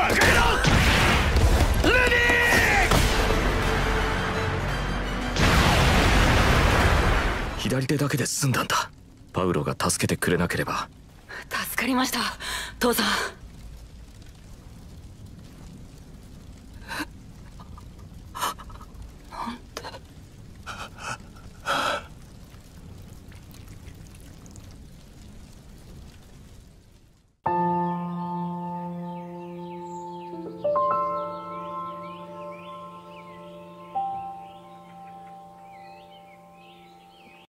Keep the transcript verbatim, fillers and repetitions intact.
バカ野郎！レディー！左手だけで済んだんだ。パウロが助けてくれなければ。 助かりました父さん。